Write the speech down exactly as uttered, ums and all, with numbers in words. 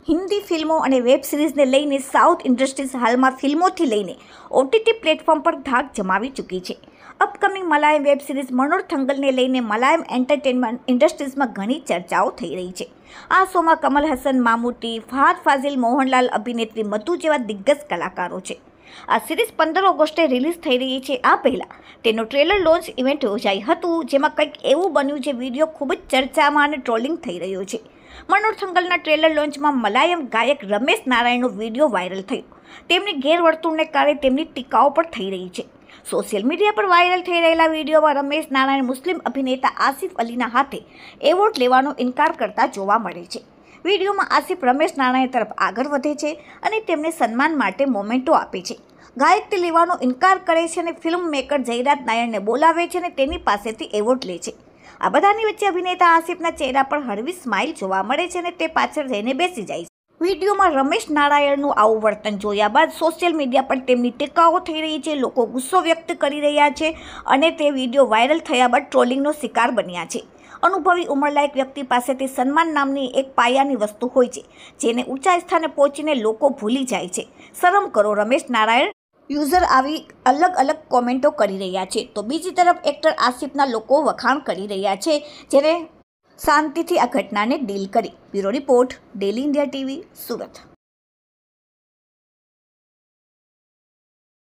હિન્દી ફિલ્મો અને વેબ સિરીઝને લઈને સાઉથ ઇન્ડસ્ટ્રીઝ હાલમાં ફિલ્મોથી લઈને ઓટીટી પ્લેટફોર્મ પર ધાક જમાવી ચૂકી છે. અપકમિંગ મલાયમ વેબ સિરીઝ મનોર થંગલને લઈને મલાયમ એન્ટરટેનમેન્ટ ઇન્ડસ્ટ્રીઝમાં ઘણી ચર્ચાઓ થઈ રહી છે. આ શોમાં કમલ હસન, મામૂટી, ફહાદ ફાઝિલ, મોહનલાલ, અભિનેત્રી મધુ જેવા દિગ્ગજ કલાકારો છે. આ સિરીઝ પંદર ઓગસ્ટે રિલીઝ થઈ રહી છે. આ પહેલાં તેનો ટ્રેલર લોન્ચ ઇવેન્ટ યોજાઈ હતું, જેમાં કંઈક એવું બન્યું જે વિડીયો ખૂબ જ ચર્ચામાં અને ટ્રોલિંગ થઈ રહ્યો છે. મનોર થંગલના ટ્રેલર લોન્ચમાં મલાયમ ગાયક રમેશ નારાયણનો વિડીયો વાયરલ થયો. તેમની ગેરવર્તણૂકને કારણે તેમની ટીકાઓ પણ થઈ રહી છે. સોશિયલ મીડિયા પર વાયરલ થઈ રહેલા વિડીયોમાં રમેશ નારાયણ મુસ્લિમ અભિનેતા આસિફ અલીના હાથે એવોર્ડ લેવાનો ઇનકાર કરતા જોવા મળે છે. વિડીયોમાં આસિફ રમેશ નારાયણ તરફ આગળ વધે છે અને તેમને સન્માન માટે મોમેન્ટો આપે છે. ગાયક તે લેવાનો ઇનકાર કરે છે અને ફિલ્મ મેકર જયરાજ નાયરને બોલાવે છે અને તેની પાસેથી એવોર્ડ લે છે. આ બધાની વચ્ચે અભિનેતા આસિફના ચહેરા પર હળવી સ્માઇલ જોવા મળે છે અને તે પાછળ જઈને બેસી જાય છે. વિડીયોમાં રમેશ નારાયણનું આવું વર્તન જોયા બાદ સોશિયલ મીડિયા પર તેમની ટીકાઓ થઈ રહી છે. લોકો ગુસ્સો વ્યક્ત કરી રહ્યા છે અને તે વિડીયો વાયરલ થયા બાદ ટ્રોલિંગનો શિકાર બન્યા છે. અનુભવી ઉંમરલાયક વ્યક્તિ પાસેથી સન્માન નામની એક પાયાની વસ્તુ હોય છે, જેને ઊંચા સ્થાને પહોંચીને લોકો ભૂલી જાય છે. શરમ કરો, રમેશ નારાયણ યુઝર આવી અલગ અલગ કોમેન્ટો કરી રહ્યા છે, તો બીજી તરફ એક્ટર આસિફના લોકો વખાણ કરી રહ્યા છે, જેને શાંતિથી આ ઘટનાને ડીલ કરી. Bureau report, daily India TV, Surat.